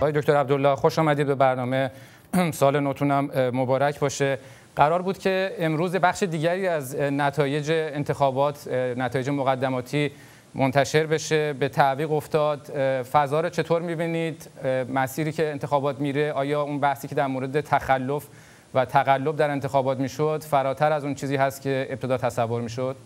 آقای دکتر عبدالله خوش آمدید به برنامه. سال نوتونم مبارک باشه. قرار بود که امروز بخش دیگری از نتایج انتخابات، نتایج مقدماتی منتشر بشه، به تعویق افتاد. فضا رو چطور می‌بینید؟ مسیری که انتخابات میره، آیا اون بحثی که در مورد تخلف و تقلب در انتخابات میشد فراتر از اون چیزی هست که ابتدا تصور میشد؟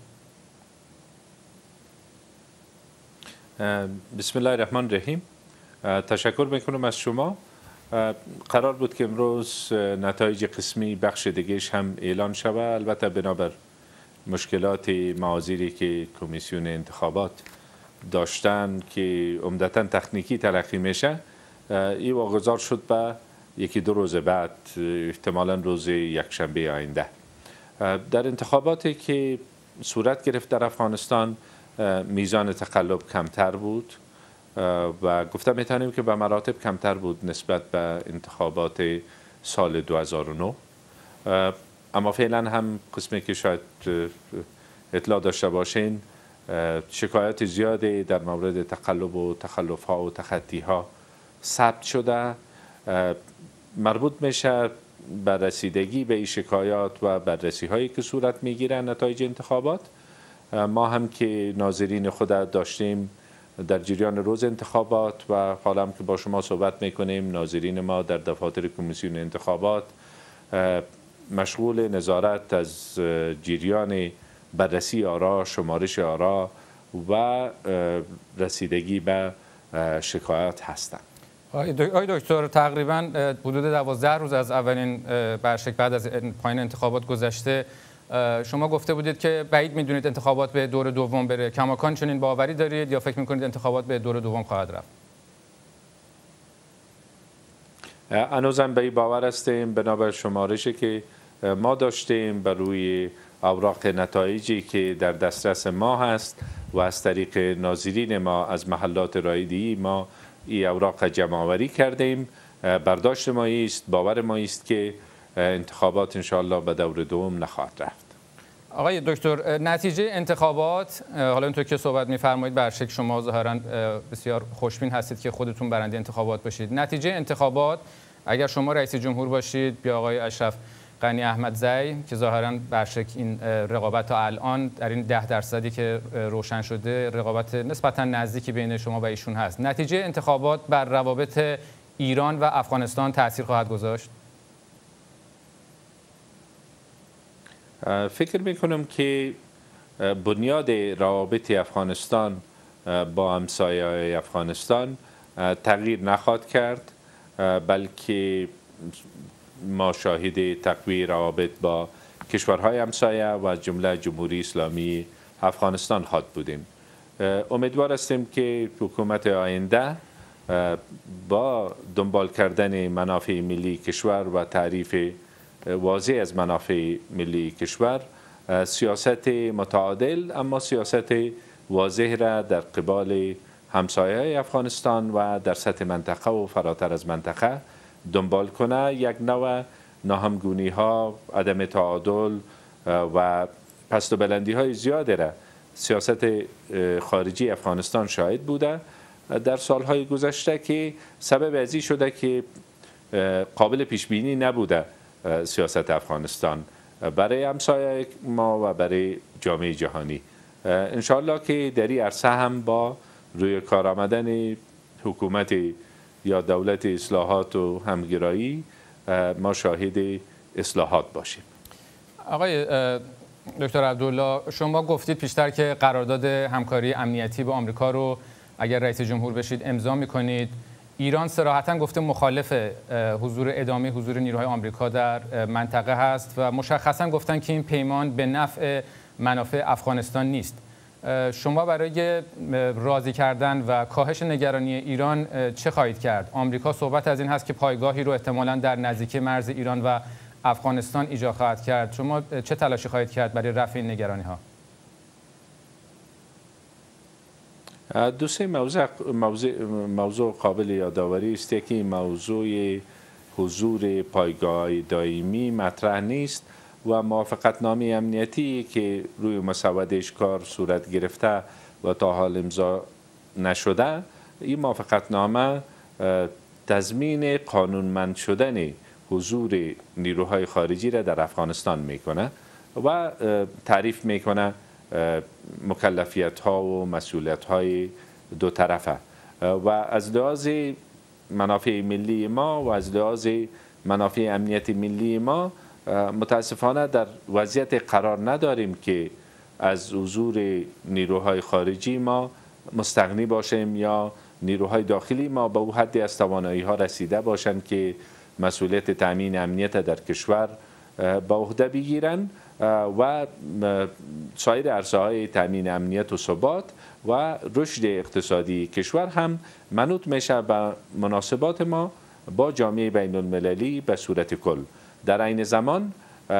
بسم الله الرحمن الرحیم. تشکر میکنم از شما. قرار بود که امروز نتایج قسمی بخش دیگهش هم اعلان شود، البته بنابر مشکلات معاذیری که کمیسیون انتخابات داشتن که عمدتا تکنیکی تلقی میشه، این واگذار شد به یکی دو روز بعد، احتمالا روز یکشنبه آینده. در انتخاباتی که صورت گرفت در افغانستان میزان تقلب کمتر بود و گفته میتونیم که به مراتب کمتر بود نسبت به انتخابات سال 2009. اما فعلا هم قسمی که شاید اطلاع داشته باشین، شکایت زیادی در مورد تقلب و تخلف ها و تخطی ها ثبت شده. مربوط میشه به رسیدگی به این شکایات و بررسی هایی که صورت میگیرن نتایج انتخابات. ما هم که ناظرین خود داشتیم در جریان روز انتخابات و حالا هم که با شما صحبت میکنیم، ناظرین ما در دفاتر کمیسیون انتخابات مشغول نظارت از جریان بررسی آرا، شمارش آرا و رسیدگی به شکایات هستند. آقای دکتر، تقریبا حدود 12 روز از اولین برشک بعد از پایان انتخابات گذشته، شما گفته بودید که بعید میدونید انتخابات به دور دوم بره. کماکان چنین باوری دارید یا فکر میکنید انتخابات به دور دوم خواهد رفت؟ هنوزم به این باور هستیم، بنابر شمارشی که ما داشتیم بر روی اوراق نتایجی که در دسترس ما هست و از طریق ناظرین ما از محلات رایده‌ای ما این اوراق جمع آوری کردیم. برداشت ما است، باور ما است که انتخابات انشاءالله به دور دوم نخواهد رفت. آقای دکتر، نتیجه انتخابات، حالا اینطور که صحبت می‌فرمایید برشک شما ظاهراً بسیار خوشبین هستید که خودتون برنده انتخابات باشید. نتیجه انتخابات اگر شما رئیس جمهور باشید یا آقای اشرف غنی احمدزی که ظاهراً برشک این رقابت تا الان در این 10% که روشن شده رقابت نسبتاً نزدیکی بین شما و ایشون هست، نتیجه انتخابات بر روابط ایران و افغانستان تأثیر خواهد گذاشت؟ فکر میکنم که بنیاد روابط افغانستان با همسایه افغانستان تغییر نخواهد کرد، بلکه ما شاهد تقویت روابط با کشورهای همسایه و جمله جمهوری اسلامی افغانستان خواهد بودیم. امیدوار هستیم که حکومت آینده با دنبال کردن منافع ملی کشور و تعریف واضح از منافع ملی کشور، سیاست متعادل اما سیاست واضح را در قبال همسایه افغانستان و در سطح منطقه و فراتر از منطقه دنبال کنه. یک نوع ناهمگونی ها، عدم تعادل و پست و بلندی های زیاده را سیاست خارجی افغانستان شاهد بوده در سالهای گذشته که سبب ازی شده که قابل پیش بینی نبوده سیاست افغانستان برای همسایه ما و برای جامعه جهانی. انشاءالله که در این عرصه هم با روی کار آمدن حکومت یا دولت اصلاحات و همگرایی ما شاهد اصلاحات باشیم. آقای دکتر عبدالله، شما گفتید پیشتر که قرارداد همکاری امنیتی با آمریکا رو اگر رئیس جمهور بشید امضا می‌کنید. ایران صراحتاً گفته مخالف ادامه حضور نیروهای آمریکا در منطقه هست و مشخصاً گفتن که این پیمان به نفع منافع افغانستان نیست. شما برای راضی کردن و کاهش نگرانی ایران چه خواهید کرد؟ آمریکا صحبت از این هست که پایگاهی رو احتمالاً در نزدیکی مرز ایران و افغانستان ایجاد خواهد کرد. شما چه تلاشی خواهید کرد برای رفع این نگرانی ها؟ دوسته موضوع قابل یادآوری است که موضوع حضور پایگاه دائمی مطرح نیست و موافقتنامه امنیتی که روی مسودش کار صورت گرفته و تا حال امضا نشده، این موافقتنامه تضمین قانونمند شدن حضور نیروهای خارجی را در افغانستان میکنه و تعریف میکنه مکلفیت ها و مسئولیت های دو طرفه و از لحاظ منافع ملی ما و از لحاظ منافع امنیت ملی ما متاسفانه در وضعیت قرار نداریم که از حضور نیروهای خارجی ما مستغنی باشیم یا نیروهای داخلی ما به او حدی از توانایی ها رسیده باشند که مسئولیت تامین امنیت در کشور به عهده بگیرند و سایر عرصه های تامین امنیت و ثبات و رشد اقتصادی کشور هم منوط میشه به مناسبات ما با جامعه بین المللی به صورت کل. در عین زمان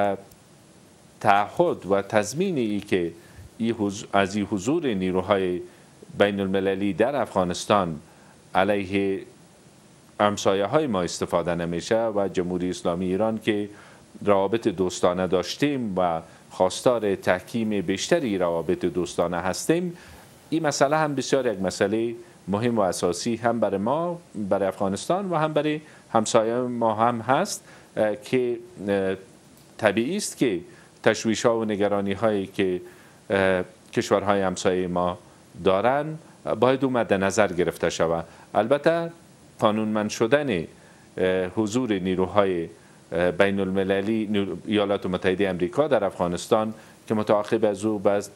تعهد و تضمین ای که از این حضور نیروهای بین المللی در افغانستان علیه همسایه های ما استفاده نمیشه و جمهوری اسلامی ایران که روابط دوستانه داشتیم و خواستار تحکیم بیشتری روابط دوستانه هستیم، این مسئله هم بسیار یک مسئله مهم و اساسی هم برای ما، برای افغانستان و هم برای همسایه ما هم هست که طبیعی است که تشویش ها و نگرانی هایی که کشورهای همسایه ما دارن باید او مد نظر گرفته شود. البته قانونمند شدن حضور نیروهای بین المللی ایالات متحده آمریکا در افغانستان که متعاقب از او بعد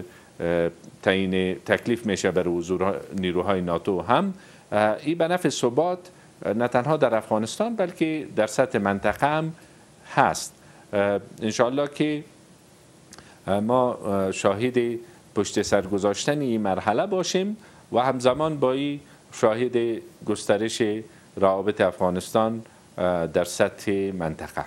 تعیین تکلیف میشه برای حضور نیروهای ناتو هم این به نفع ثبات نه تنها در افغانستان بلکه در سطح منطقه هم هست. انشاءالله که ما شاهد پشت سر گذاشتن این مرحله باشیم و همزمان با این شاهد گسترش روابط افغانستان در سطح منطقه.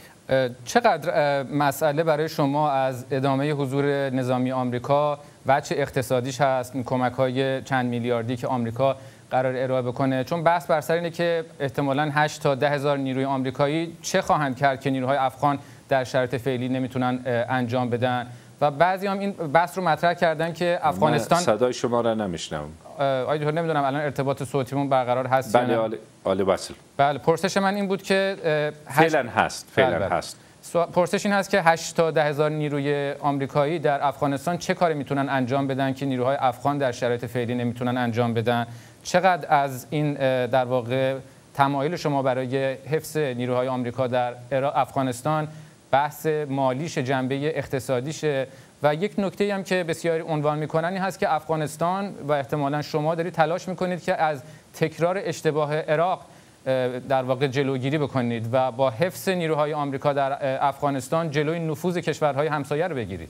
چقدر مسئله برای شما از ادامه حضور نظامی آمریکا وجه اقتصادیش هست، کمک‌های چند میلیاردی که آمریکا قرار ارائه بکنه؟ چون بحث بر سر اینه که احتمالاً 8 تا 10 هزار نیروی آمریکایی چه خواهند کرد که نیروهای افغان در شرایط فعلی نمیتونن انجام بدن و بعضی هم این بحث رو مطرح کردن که افغانستان صدای شما را نمیشنم. آقای دکتر نمیدونم الان ارتباط صوتیمون برقرار هست بله یا نه؟ عالی وصل. بله پرسش من این بود که فعلا هست. پرسش این هست که 8 تا 10 هزار نیروی آمریکایی در افغانستان چه کاری میتونن انجام بدن که نیروهای افغان در شرایط فعلی نمیتونن انجام بدن؟ چقدر از این در واقع تمایل شما برای حفظ نیروهای آمریکا در افغانستان بحث مالیش، جنبه اقتصادیشه؟ و یک نکته هم که بسیاری عنوان میکنن این هست که افغانستان و احتمالاً شما دارید تلاش میکنید که از تکرار اشتباه عراق در واقع جلوگیری بکنید و با حفظ نیروهای آمریکا در افغانستان جلوی نفوذ کشورهای همسایه رو بگیرید.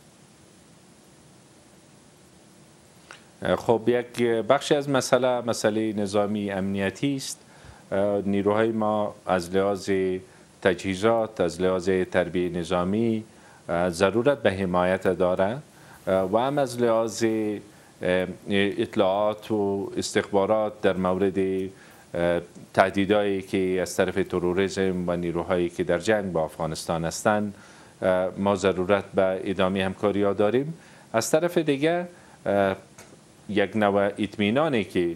خب یک بخشی از مسئله نظامی امنیتی است. نیروهای ما از لحاظ تجهیزات، از لحاظ تربیه نظامی ضرورت به حمایت داره و هم از لحاظ اطلاعات و استخبارات در مورد تهدیدهایی که از طرف تروریسم و نیروهایی که در جنگ با افغانستان هستند ما ضرورت به ادامه همکاری ها داریم. از طرف دیگه یک نوع اطمینانی که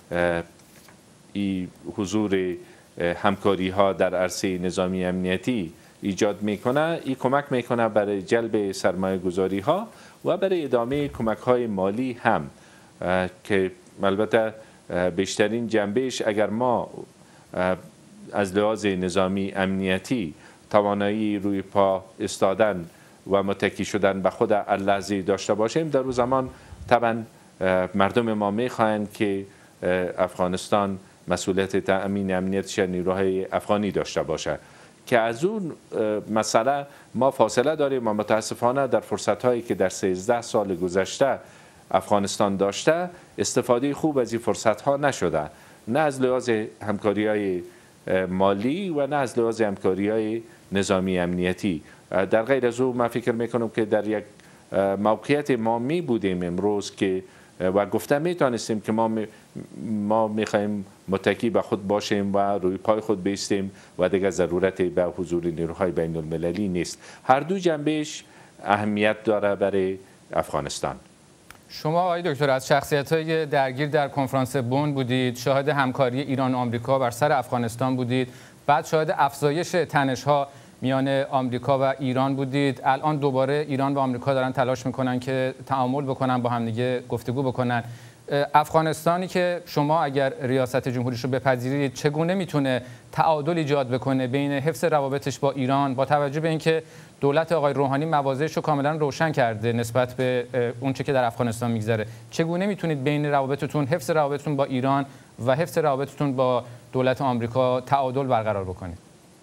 حضور همکاری ها در عرصه نظامی امنیتی ایجاد میکنه، این کمک میکنه برای جلب سرمایه گذاری ها و برای ادامه کمک های مالی هم که البته بیشترین جنبهش اگر ما از لحاظ نظامی امنیتی توانایی روی پا استادن و متکی شدن به خود اللحظه داشته باشیم، در اون زمان طبعا مردم ما میخواهند که افغانستان مسئولیت تأمین امنیتش نیروهای افغانی داشته باشه که از اون مسئله ما فاصله داریم و متاسفانه در فرصت‌هایی که در 13 سال گذشته افغانستان داشته استفاده خوب از این فرصت‌ها نشده، نه از لحاظ همکاری‌های مالی و نه از لحاظ همکاری‌های نظامی امنیتی. در غیر از او من فکر میکنم که در یک موقعیت ما می بودیم امروز که و گفته میتونستیم که ما میخوایم متکی به خود باشیم و روی پای خود بیستیم و دیگر ضرورت به حضور نیروهای بین المللی نیست. هر دو جنبهش اهمیت داره برای افغانستان. شما آقای دکتر از شخصیت‌های درگیر در کنفرانس بن بودید، شاهد همکاری ایران و آمریکا بر سر افغانستان بودید، بعد شاهد افزایش تنش‌ها میان آمریکا و ایران بودید. الان دوباره ایران و آمریکا دارن تلاش میکنن که تعامل بکنن، با هم دیگه گفتگو بکنن. افغانستانی که شما اگر ریاست جمهوریش رو بپذیرید چگونه میتونه تعادل ایجاد بکنه بین حفظ روابطش با ایران با توجه به اینکه دولت آقای روحانی مواضعش رو کاملا روشن کرده نسبت به اون چه که در افغانستان میگذره؟ چگونه میتونید بین روابطتون، حفظ روابطتون با ایران و حفظ روابطتون با دولت آمریکا تعادل برقرار بکنید؟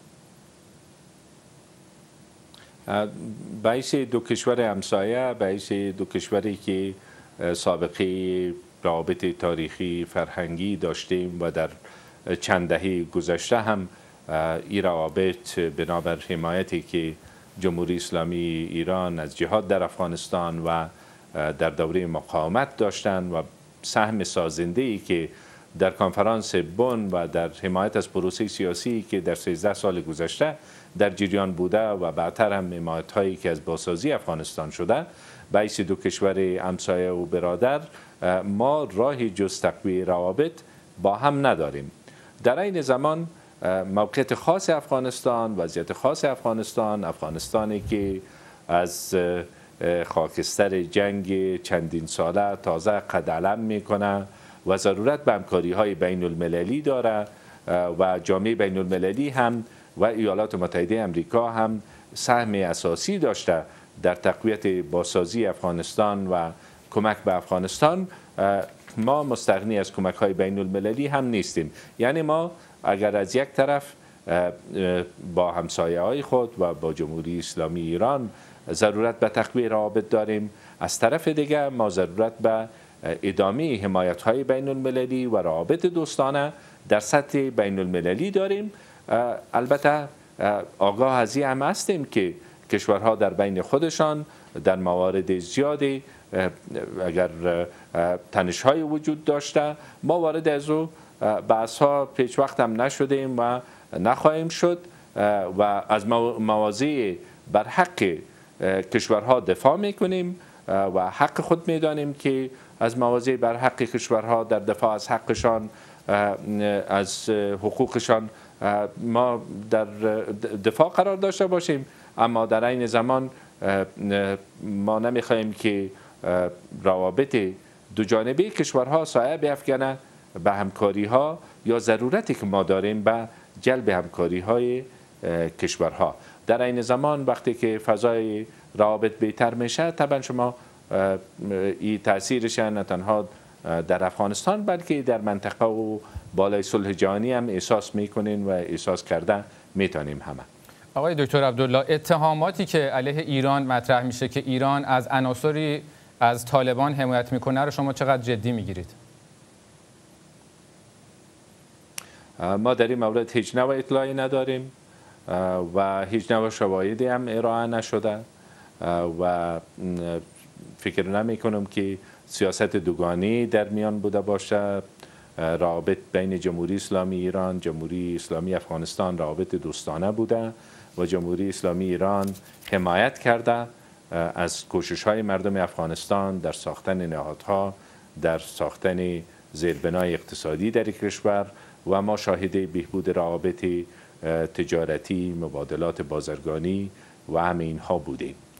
باعث دو کشور همسایه، باعث دو کشوری که سابقه روابط تاریخی فرهنگی داشتیم و در چند دهه گذشته هم این روابط بنابر حمایتی که جمهوری اسلامی ایران از جهاد در افغانستان و در دوره مقاومت داشتند و سهم سازنده‌ای که در کنفرانس بن و در حمایت از پروسه سیاسی که در 13 سال گذشته در جریان بوده و بعدتر هم حمایت‌هایی که از بازسازی افغانستان شده، باعث دو کشور همسایه و برادر ما راهی جز تقویت روابط با هم نداریم. در این زمان موقعیت خاص افغانستان، وضعیت خاص افغانستانی که از خاکستر جنگ چندین ساله تازه قد علم میکنه و ضرورت به همکاری‌های بین المللی داره و جامعه بین المللی هم و ایالات متحده آمریکا هم سهم اساسی داشته در تقویت بازسازی افغانستان و کمک به افغانستان. ما مستغنی از کمک‌های بین المللی هم نیستیم. یعنی ما اگر از یک طرف با همسایه‌های خود و با جمهوری اسلامی ایران ضرورت به تقویت روابط داریم، از طرف دیگر ما ضرورت به ادامه حمایت‌های بین المللی و روابط دوستانه در سطح بین المللی داریم. البته آگاه از این هم هستیم که کشورها در بین خودشان در موارد زیادی اگر تنش‌های وجود داشته، ما وارد از او بحث‌ها پیش وقت هم نشدیم و نخواهیم شد و از مواضع بر حق کشورها دفاع میکنیم و حق خود میدانیم که از مواضع بر حق کشورها در دفاع از حقشان، از حقوقشان ما در دفاع قرار داشته باشیم. اما در این زمان ما نمیخواهیم که روابط دو جانبه کشورها سایه بیفکنه به همکاری ها یا ضرورتی که ما داریم به جلب همکاری های کشورها. در این زمان وقتی که فضای روابط بهتر میشه، طبعا شما این تاثیرش نه تنها در افغانستان بلکه در منطقه و بالای صلح جهانی هم احساس میکنین و احساس کرده میتونیم همه. آقای دکتر عبدالله، اتهاماتی که علیه ایران مطرح میشه که ایران از عناصری از طالبان حمایت میکنه رو شما چقدر جدی میگیرید؟ ما در این مورد هیچ نوع اطلاعی نداریم و هیچ نوع شواهدی هم ارائه نشده و فکر نمی کنم که سیاست دوگانی در میان بوده باشه. روابط بین جمهوری اسلامی ایران، جمهوری اسلامی افغانستان روابط دوستانه بوده و جمهوری اسلامی ایران حمایت کرده از کوشش‌های مردم افغانستان در ساختن نهادها، در ساختن زیربنای اقتصادی در کشور و ما شاهد بهبود روابط تجارتی، مبادلات بازرگانی و همه اینها بودیم.